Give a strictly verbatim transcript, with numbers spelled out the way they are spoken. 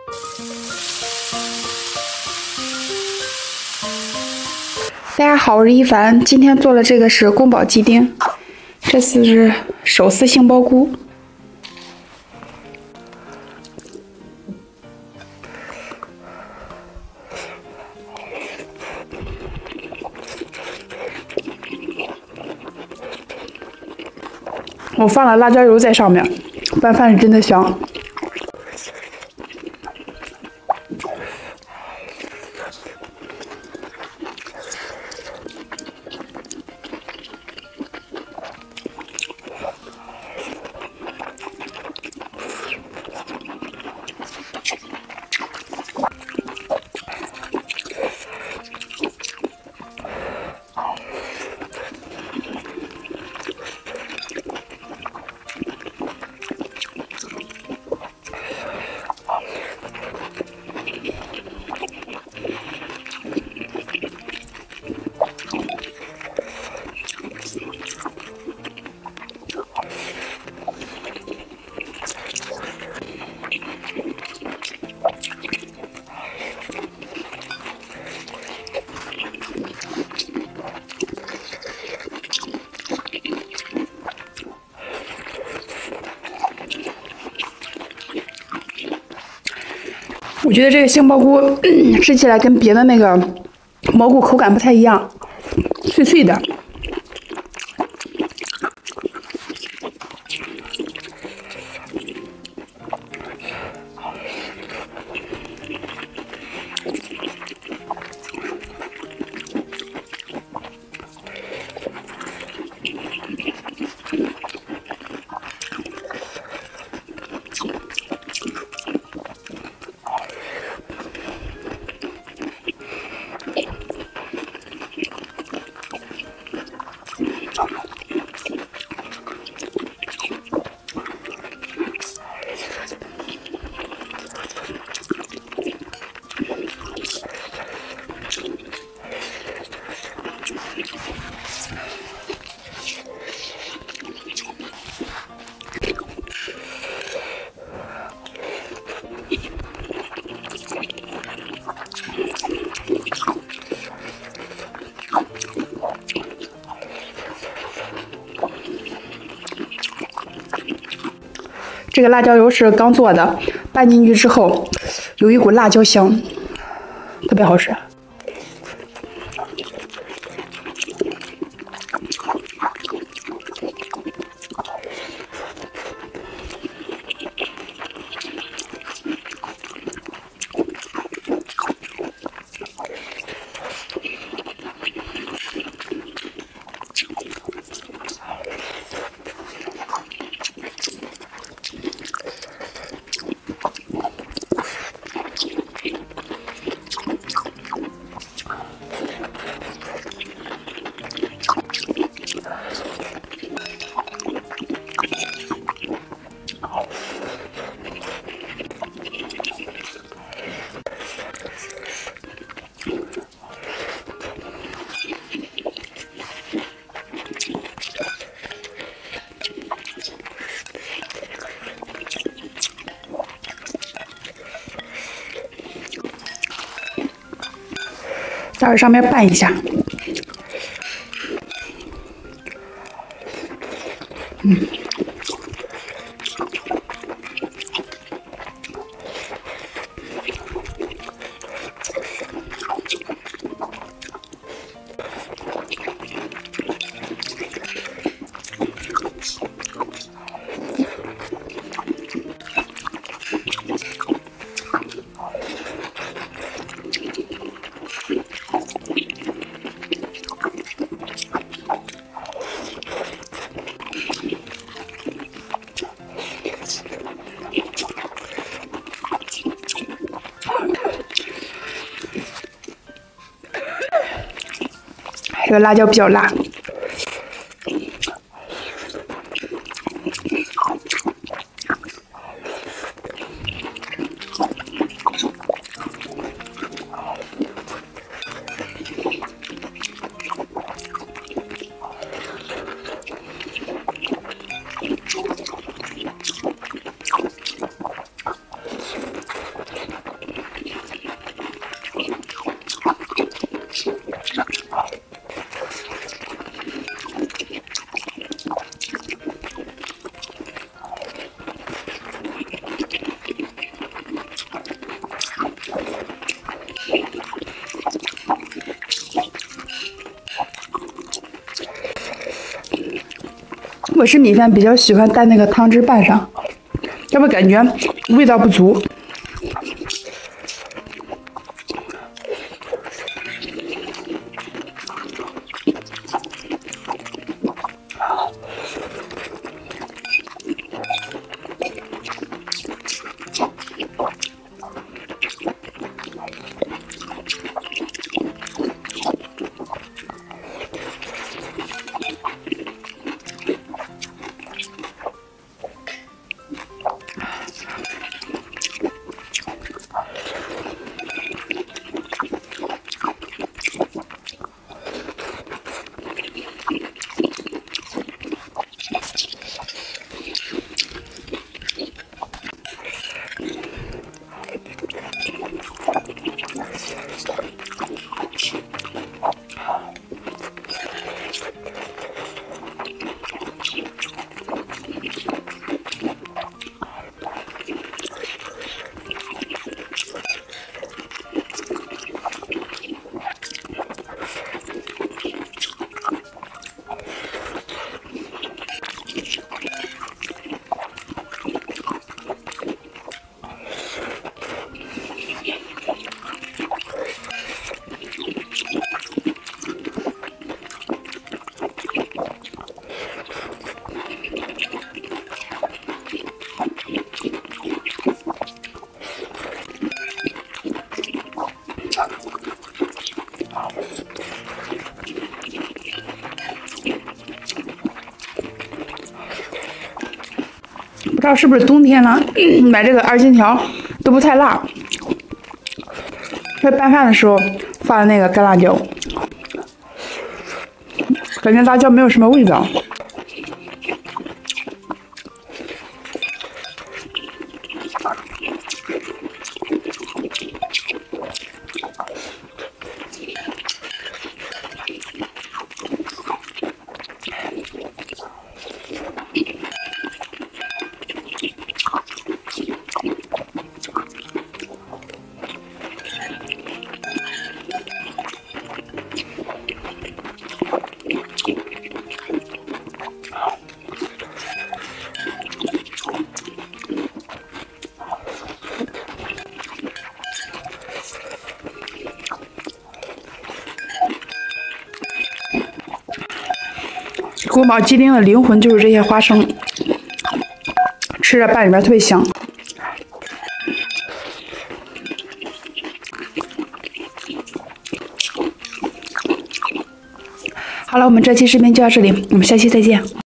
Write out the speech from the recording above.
大家好，我是一凡，今天做的这个是宫保鸡丁，这次是手撕杏鲍菇。我放了辣椒油在上面，拌饭是真的香。我觉得这个杏鲍菇、嗯、吃起来跟别的那个蘑菇口感不太一样，脆脆的。这个辣椒油是刚做的，拌进去之后有一股辣椒香，特别好吃。在这上面拌一下，嗯。这个辣椒比较辣。 我吃米饭比较喜欢带那个汤汁拌上，要不感觉味道不足。不知道是不是冬天了，买这个二荆条都不太辣。在拌饭的时候放的那个干辣椒，感觉辣椒没有什么味道。宫保鸡丁的灵魂就是这些花生，吃着拌里边特别香。好了，我们这期视频就到这里，我们下期再见。